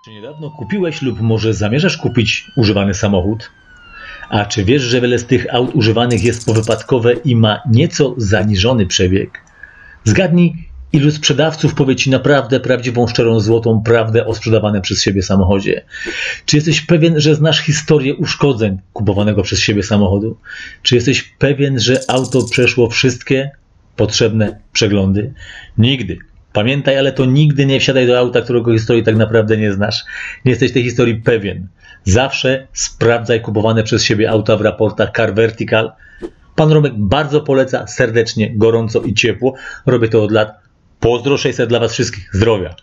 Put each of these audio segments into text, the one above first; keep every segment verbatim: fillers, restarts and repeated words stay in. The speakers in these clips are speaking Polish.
Czy niedawno kupiłeś lub może zamierzasz kupić używany samochód? A czy wiesz, że wiele z tych aut używanych jest powypadkowe i ma nieco zaniżony przebieg? Zgadnij, ilu sprzedawców powie Ci naprawdę prawdziwą, szczerą, złotą prawdę o sprzedawanym przez siebie samochodzie? Czy jesteś pewien, że znasz historię uszkodzeń kupowanego przez siebie samochodu? Czy jesteś pewien, że auto przeszło wszystkie potrzebne przeglądy? Nigdy. Pamiętaj, ale to nigdy nie wsiadaj do auta, którego historii tak naprawdę nie znasz. Nie jesteś tej historii pewien. Zawsze sprawdzaj kupowane przez siebie auta w raportach Car Vertical. Pan Romek bardzo poleca, serdecznie, gorąco i ciepło. Robię to od lat. Pozdro sześćset dla Was wszystkich. Zdrowia.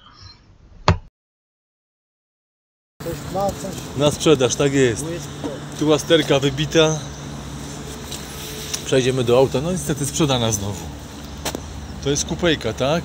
Na sprzedaż, tak jest. Tu łasterka wybita. Przejdziemy do auta. No niestety sprzedana znowu. To jest kupejka, tak?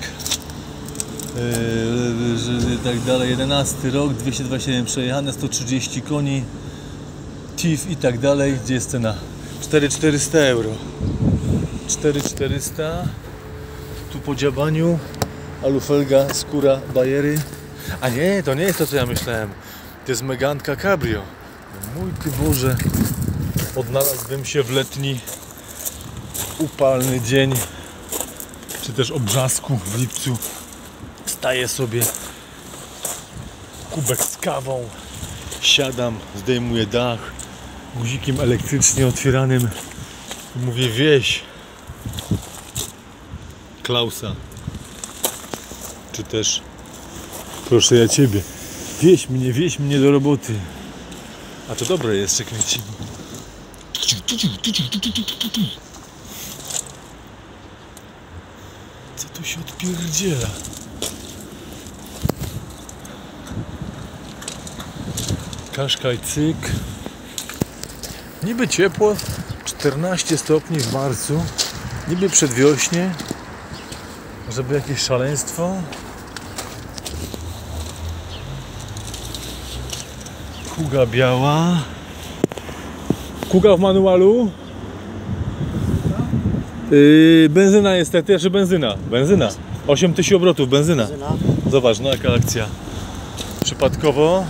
Yy, tak dalej, jedenasty rok, dwieście dwadzieścia siedem przejechane, sto trzydzieści koni, T I F i tak dalej. Gdzie jest cena? cztery tysiące czterysta euro. cztery tysiące czterysta. Tu po dziabaniu alufelga, skóra, bajery. A nie, to nie jest to, co ja myślałem. To jest Meganka Cabrio. Mój Ty Boże, odnalazłbym się w letni upalny dzień, czy też obrzasku w lipcu. Wstaję sobie, kubek z kawą, siadam, zdejmuję dach, guzikiem elektrycznie otwieranym i mówię: wieś Klausa, czy też proszę ja Ciebie, wieś mnie, wieś mnie do roboty. A to dobre jest, że kręcimy. Co tu się odpierdziela? Kaszkaj, cyk. Niby ciepło, czternaście stopni w marcu. Niby przedwiośnie. Żeby jakieś szaleństwo. Kuga biała. Kuga w manualu. Yy, benzyna niestety, jeszcze benzyna. Benzyna. osiem tysięcy obrotów, benzyna. Zobacz, no jaka akcja. Przypadkowo.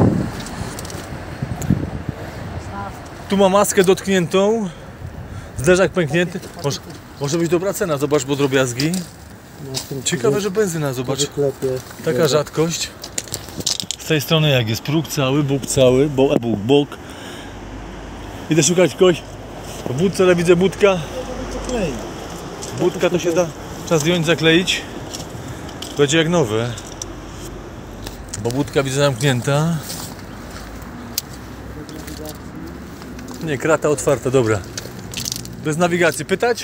Tu ma maskę dotkniętą. Zderzak pęknięty. Może, może być dobra cena, zobacz, bo drobiazgi. Ciekawe, że benzyna, zobacz. Taka rzadkość. Z tej strony jak jest próg cały, bóg cały, bóg, bóg, bóg. Idę szukać kogoś. W budce, ale widzę budka. Budka to się da. Trzeba zdjąć, zakleić. Będzie jak nowe. Bo budka widzę zamknięta. Nie, krata otwarta, dobra. Bez nawigacji. Pytać?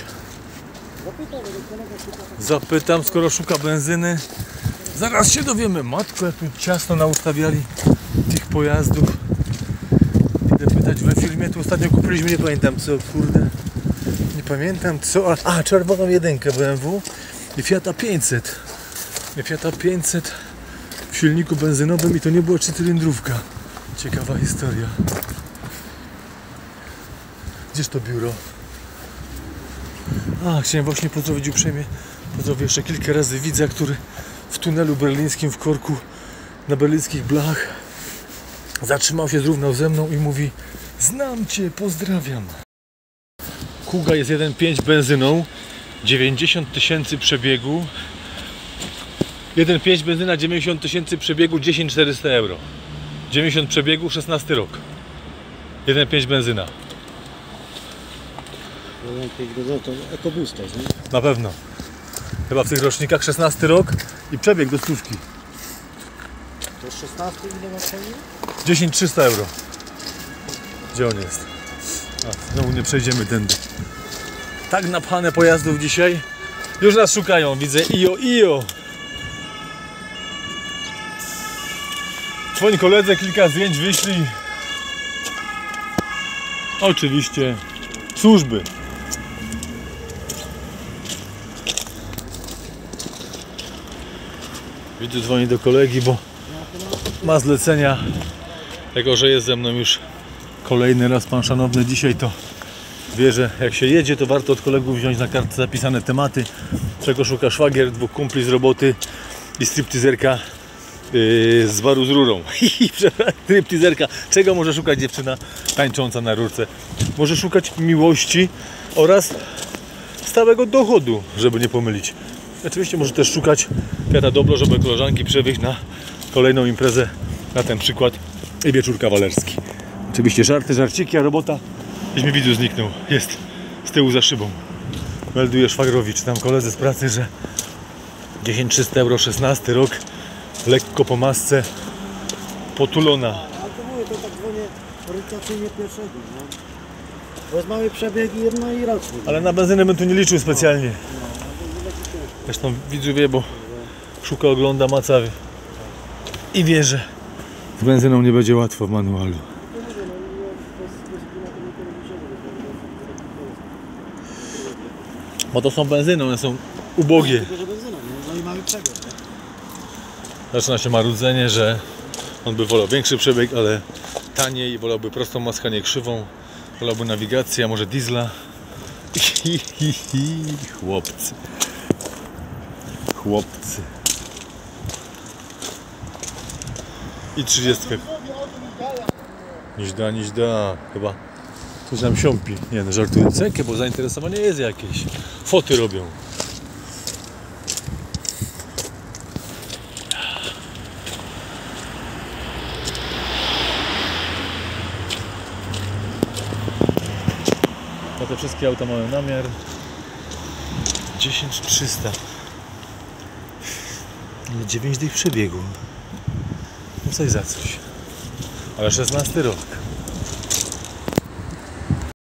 Zapytam, skoro szuka benzyny. Zaraz się dowiemy. Matko, jak tu ciasno naustawiali tych pojazdów. Idę pytać we firmie. Tu ostatnio kupiliśmy, nie pamiętam co, kurde. Nie pamiętam co. A, czerwoną jedynkę B M W i Fiata pięćset. Fiata pięćset w silniku benzynowym i to nie była trzycylindrówka. Ciekawa historia. Gdzież to biuro? A, chciałem właśnie pozdrowić uprzejmie. Pozdrowię jeszcze kilka razy widza, który w tunelu berlińskim w korku na berlińskich blach zatrzymał się, zrównał ze mną i mówi: znam Cię, pozdrawiam. Kuga jest jeden pięć benzyną, dziewięćdziesiąt tysięcy przebiegu. jeden pięć benzyna, dziewięćdziesiąt tysięcy przebiegu, dziesięć tysięcy czterysta euro. dziewięćdziesiąt przebiegu, szesnasty rok. jeden pięć benzyna. To EcoBoost, nie? Na pewno. Chyba w tych rocznikach szesnasty rok i przebieg do stówki. To jest szesnasty, ile ma cenie? dziesięć tysięcy trzysta euro. Gdzie on jest? A, znowu nie przejdziemy tędy. Tak napchane pojazdów dzisiaj. Już nas szukają, widzę. Ijo, ijo. Twoim koledze kilka zdjęć wyślij. Oczywiście służby. Widzę, dzwoni do kolegi, bo ma zlecenia. Jako że jest ze mną już kolejny raz pan szanowny dzisiaj, to wie, że jak się jedzie, to warto od kolegów wziąć na kartce zapisane tematy, czego szuka szwagier, dwóch kumpli z roboty i stripteaserka yy, z baru z rurą. Stripteaserka. Czego może szukać dziewczyna tańcząca na rurce? Może szukać miłości oraz stałego dochodu, żeby nie pomylić. Oczywiście może też szukać kwiata dobro, żeby koleżanki przewieźć na kolejną imprezę, na ten przykład i wieczór kawalerski. Oczywiście żarty, żarciki, a robota gdzieś mi widzu zniknął. Jest z tyłu za szybą. Melduje szwagrowi, czy tam koledzy z pracy, że dziesięć trzysta euro, szesnasty rok, lekko po masce, potulona. Ale to mówię, to tak dzwonię orientacyjnie pierwszego, no. Bo jest mały przebieg i jedno i roczny. Ale na benzynę bym tu nie liczył specjalnie. Zresztą widzu wie, bo szuka, ogląda, maca i wie, że z benzyną nie będzie łatwo w manualu. Bo to są benzyny, one są ubogie. Tylko, że benzyna, no i mały przebieg. Zaczyna się marudzenie, że on by wolał większy przebieg, ale taniej, wolałby prostą maskę, nie krzywą, wolałby nawigację, a może diesla. Hi, hi, hi, chłopcy. Chłopcy. I trzydziestkę. Niż da, niż da. Chyba coś nam siąpi. Nie no, żartuję. Cekę, bo zainteresowanie jest jakieś. Foty robią. No te wszystkie auta mają namiar dziesięć trzysta. Ale dziewięć dych przebiegu. No coś za coś. Ale szesnasty rok.